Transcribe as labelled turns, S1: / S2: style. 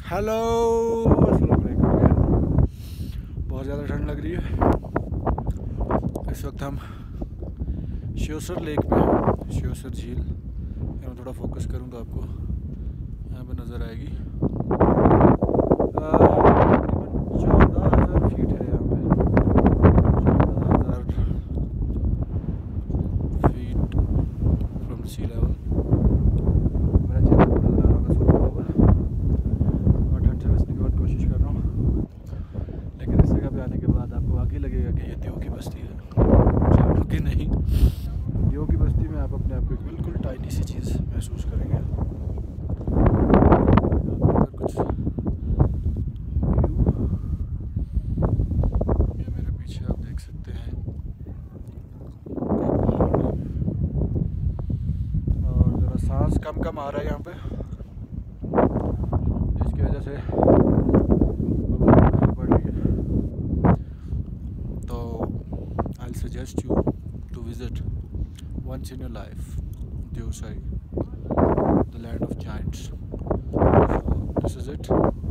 S1: Hello, अस्सलाम वालेकुम। बहुत ज़्यादा ठंड लग रही है। इस वक्त हम श्योसर लेक पे हैं, श्योसर झील। मैं थोड़ा फोकस करूँ तो आपको यहाँ पे नज़र आएगी। तकरीबन 14,000 फीट है यहाँ पे, 14,000 फीट फ्रॉम सी लेवल। मेरा चेहरा नज़र आ रहा होगा सूखा हुआ, और ठंड से बचने की बहुत कोशिश कर रहा हूँ। लेकिन इस जगह पे आने के बाद आपको वाकई लगेगा कि ये देव की बस्ती है, जानवरों की नहीं। देव की बस्ती में आप अपने आप को बिल्कुल टाइनी सी चीज़ महसूस करेंगे। कुछ व्यू ये मेरे पीछे आप देख सकते हैं, और ज़रा सांस कम कम आ रहा है यहाँ पे, जिसकी वजह से बढ़ रही है। तो I suggest you to visit once in your life Deosai, the land of giants. So this is it.